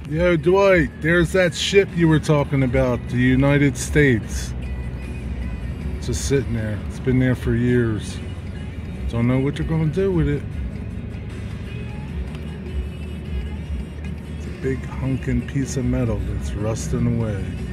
Yo, Dwight, there's that ship you were talking about, the United States. It's just sitting there. It's been there for years. Don't know what you're gonna do with it. It's a big hunking piece of metal that's rusting away.